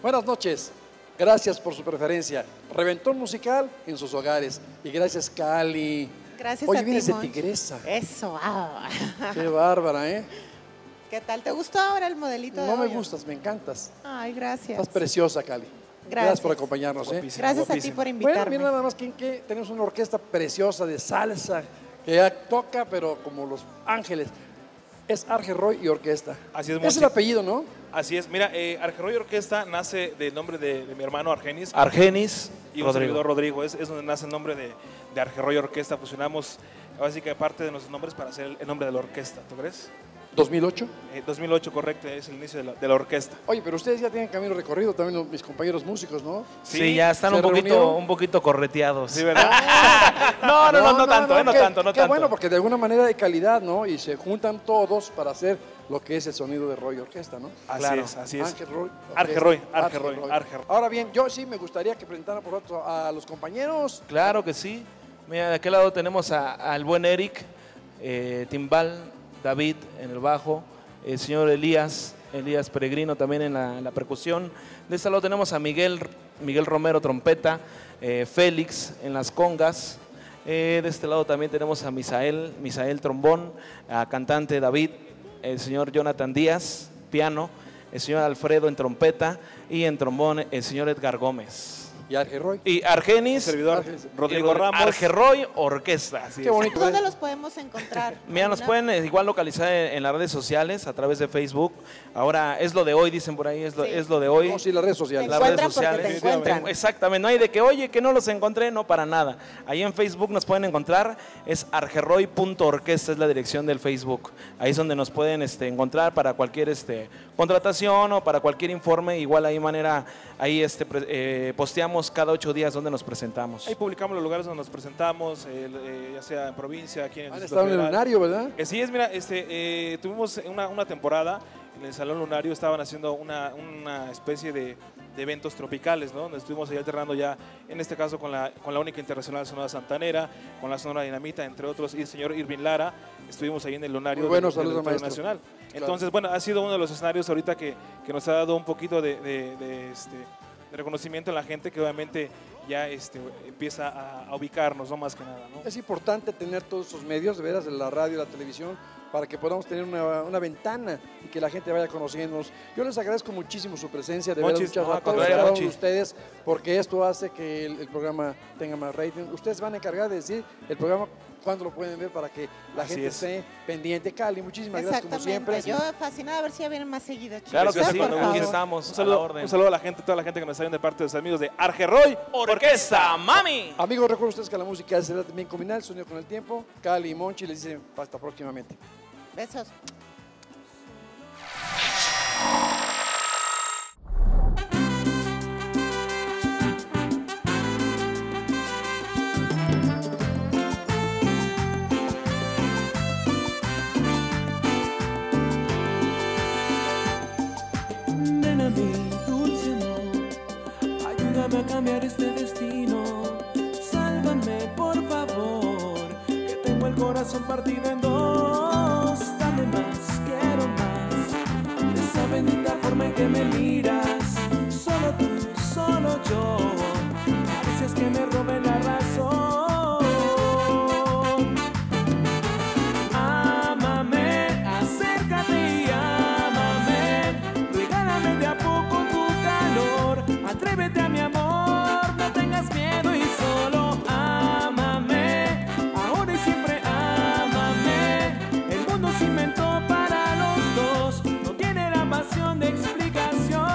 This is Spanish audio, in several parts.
Buenas noches. Gracias por su preferencia. Reventón musical en sus hogares. Y gracias, Cali. Gracias Oye, a ti, vienes de Monch. Tigresa. Eso. Qué bárbara, ¿eh? ¿Qué tal? ¿Te gustó ahora el modelito de No me hoy? gustas, me encantas. Ay, gracias. Estás preciosa, Cali. Gracias por acompañarnos, ¿eh? Gracias a ti por invitarme. Bueno, mira nada más que tenemos una orquesta preciosa de salsa que ya toca, pero como los ángeles. Es Argeroy y Orquesta. Así es, Es el Monchi. apellido, ¿no? Así es, mira, Argeroy Orquesta nace del nombre de mi hermano Argenis. Argenis Y un servidor Rodrigo, es donde nace el nombre de Argeroy Orquesta. Fusionamos básicamente parte de nuestros nombres para hacer el nombre de la orquesta, ¿tú crees? 2008. 2008, correcto, es el inicio de la orquesta. Oye, pero ustedes ya tienen camino recorrido, también mis compañeros músicos, ¿no? Sí, ya están ¿Se un reunieron? poquito correteados. Sí, ¿verdad? no tanto, no tanto. Qué bueno, porque de alguna manera hay calidad, ¿no? Y se juntan todos para hacer lo que es el sonido de Roy Orquesta, ¿no? Así es. Argeroy. Argeroy. Ahora bien, yo sí me gustaría que presentaran por otro a los compañeros. Claro que sí. Mira, de aquel lado tenemos al buen Eric, timbal, David en el bajo, el señor Elías Peregrino también en la percusión. De este lado tenemos a Miguel Romero, trompeta, Félix en las congas. De este lado también tenemos a Misael trombón, a cantante David, el señor Jonathan Díaz, piano, el señor Alfredo en trompeta y en trombón el señor Edgar Gómez. Y Argeroy. Y Argenis, Servidor Rodrigo Ramos. Argeroy Orquesta. Qué bonito. ¿Dónde los podemos encontrar? Mira, nos pueden igual localizar en las redes sociales a través de Facebook. Ahora es lo de hoy, dicen por ahí, es lo de hoy. No, sí, las redes sociales. Las redes encuentran porque sociales. te encuentran. Exactamente, no hay de que, oye, que no los encontré, no, para nada. Ahí en Facebook nos pueden encontrar, es argeroy.orquesta, es la dirección del Facebook. Ahí es donde nos pueden encontrar para cualquier contratación o para cualquier informe. Igual ahí posteamos cada 8 días donde nos presentamos. Ahí publicamos los lugares donde nos presentamos, ya sea en provincia, aquí en el Han Distrito estado en el Federal. lunario, ¿verdad? Sí, es, mira, tuvimos una temporada en el Salón Lunario, estaban haciendo una especie de eventos tropicales, ¿no? Donde estuvimos ahí alternando ya, en este caso con la única internacional Sonora Santanera, con la Sonora Dinamita, entre otros, y el señor Irving Lara, estuvimos ahí en el Lunario Muy bueno, del saludos, Auditorio maestro. Nacional. Claro. Entonces, bueno, ha sido uno de los escenarios ahorita que nos ha dado un poquito de reconocimiento a la gente que obviamente ya empieza a ubicarnos, no más que nada, ¿no? Es importante tener todos esos medios, de veras, de la radio, la televisión, para que podamos tener una ventana y que la gente vaya conociéndonos. Yo les agradezco muchísimo su presencia, de verdad, Monchis, muchas no, gracias a al contrario, cada uno de Monchi. ustedes, porque esto hace que el programa tenga más rating. Ustedes van a encargar de decir el programa cuándo lo pueden ver para que la Así gente es. esté pendiente. Cali, muchísimas gracias como siempre. Yo fascinada a ver si ya vienen más seguido, chicos. Claro que Gracias, sí, por aquí favor. estamos, Un saludo, a la orden. un saludo a la gente, toda la gente que nos está viendo de parte de los amigos de Argeroy Orquesta, mami. Amigos, recuerden ustedes que la música es también combinada, el sonido con el tiempo. Cali y Monchi les dicen hasta próximamente. Besos. Ven a mí, dulce amor, ayúdame a cambiar este destino. Sálvame, por favor, que tengo el corazón partido en dos. Dame más, quiero más, de esa bendita forma en que me miras. Solo tú, solo yo, caricias que me roben la razón. Ámame, acércate y ámame, regálame de a poco tu calor. Atrévete a mi amor, no tengas miedo y solo ámame. Ahora y siempre ámame. El mundo se inventó para los dos, no tiene la pasión de explicación.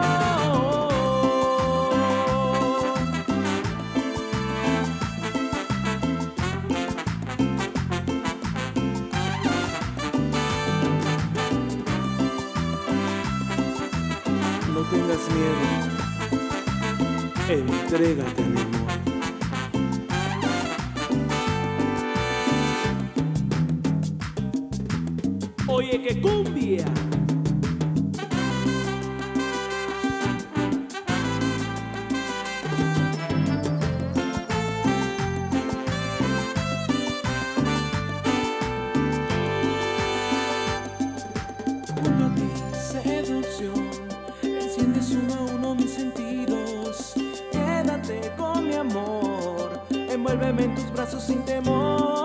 No tengas miedo, entrégate a mi amor. Oye, que cumbia. Junto a ti, seducción, enciendes uno a uno mis envuélveme en tus brazos sin temor.